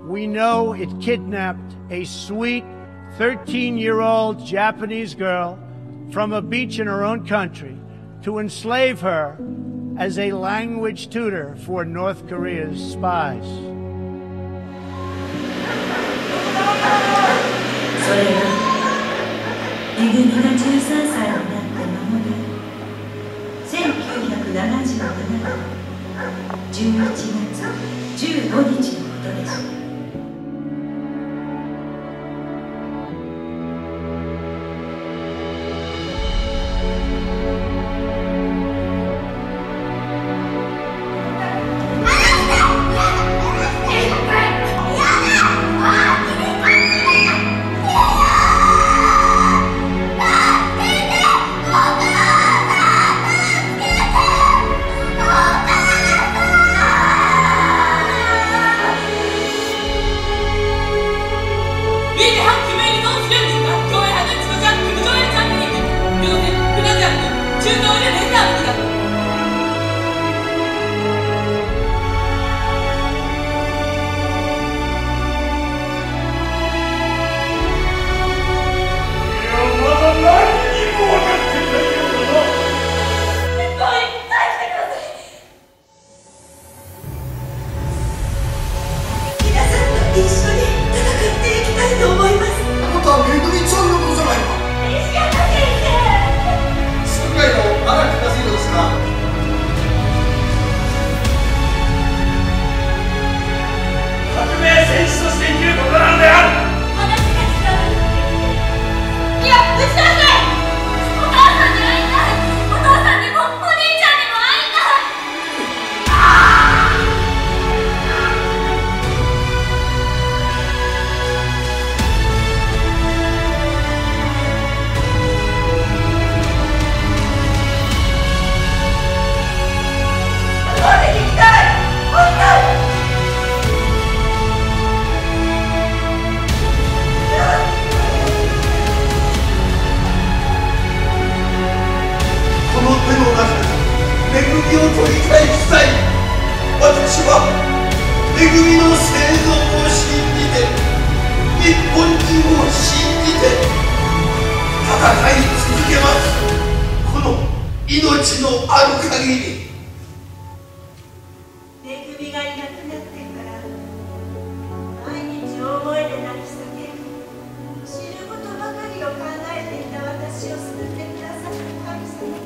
we know it kidnapped a sweet 13-year-old Japanese girl from a beach in her own country to enslave her as a language tutor for North Korea's spies. それがめぐみが13歳になって間もなく1977年11月15日のことでした。 私は恵みの生存を信じて、日本人を信じて戦い続けます。この命のある限り。 恵みがいなくなってから毎日大声で泣き叫び、死ぬことばかりを考えていた私を救ってくださった神様。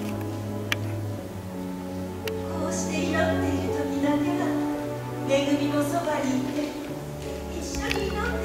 こうして祈っている時だけは恵みのそばにいて、一緒に祈って